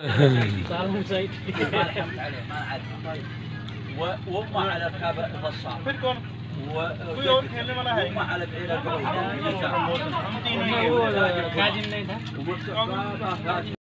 صار من سعيد. وهم على الكابر الفصام وهم على بعيد